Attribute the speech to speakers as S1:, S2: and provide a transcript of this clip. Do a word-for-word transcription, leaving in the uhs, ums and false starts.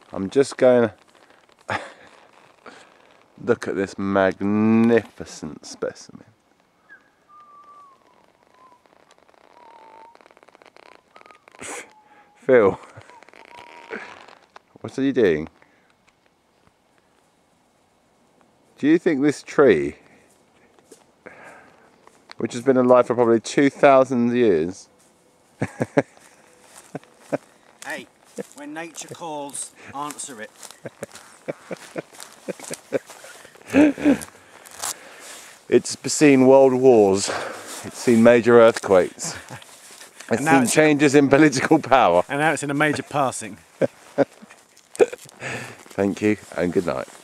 S1: I'm just going to look at this magnificent specimen. Phil, what are you doing? Do you think this tree, which has been alive for probably two thousand years...
S2: Hey, when nature calls, answer it.
S1: It's seen world wars, it's seen major earthquakes, it's seen
S2: it's
S1: changes in, in political power.
S2: And now it's in a major passing.
S1: Thank you and good night.